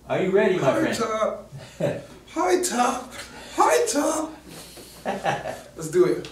Are you ready, my Hi, friend? Top. Hi, Top. Hi, Top. Let's do it.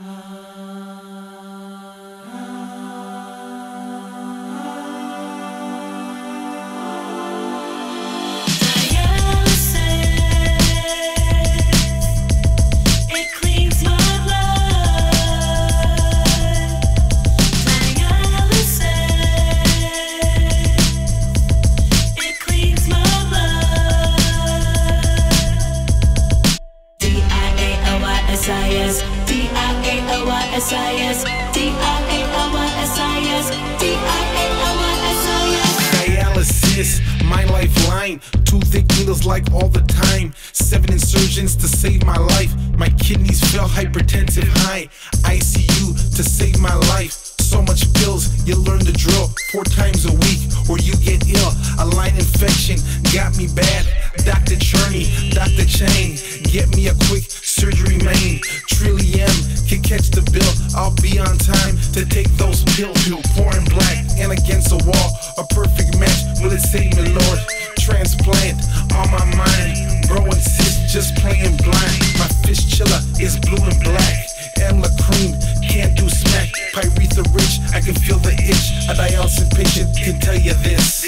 Dialysis, my lifeline. 2 thick needles like all the time. 7 insertions to save my life. My kidneys feel hypertensive high. ICU to save my life. So much pills, you learn the drill. 4 times a week or you get ill. A line infection got me bad. Dr. Cherney, Dr. Chain, get me a quick surgery main. Trillium can catch the bill. I'll be on time to take those pills. Pouring black and against the wall. A perfect match, will it save me, Lord? Transplant on my mind. Bro and sis just playing blind. My fistula is blue and black. Emla cream can't do smack. Pyretha rich, I can feel the itch. A dialysis patient can tell you this.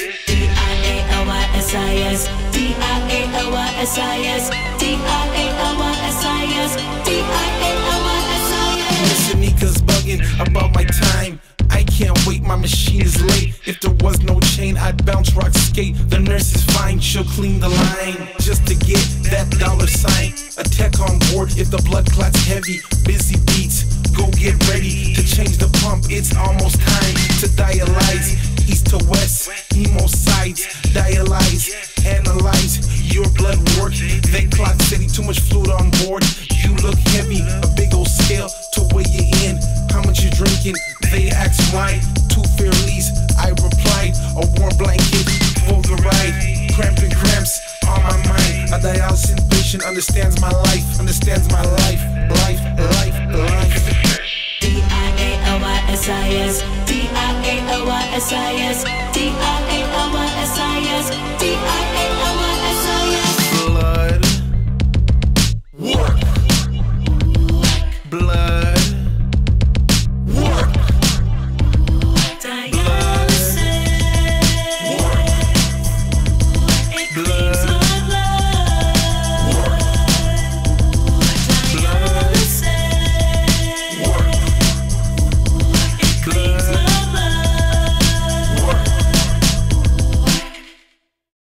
D-I-A-L-Y-S-I-S, D-I-A-L-Y-S-I-S, D-I-A-L-Y-S-I-S, D-I-A-L-Y-S-I-S. Listen, Nika's bugging about my time. I can't wait, my machine is late. If there was no chain, I'd bounce, rock, skate. The nurse is fine, she'll clean the line just to get that $sign. A tech on board if the blood clot's heavy. Busy beats, go get ready to change the pump. It's almost time to dialyze. East to west, hemo sides. Dialyze, analyze your blood work. They clock city, too much fluid on board. You look heavy, a big old scale to weigh you in. How much you drinking? They asked why. 2 Fairlies, I replied. A warm blanket for the ride. Cramping cramps on my mind. A dialysis patient understands my life. Understands my life. Life. D-I-A-L-Y-S-I-S, D-I-A-L-Y-S-I-S.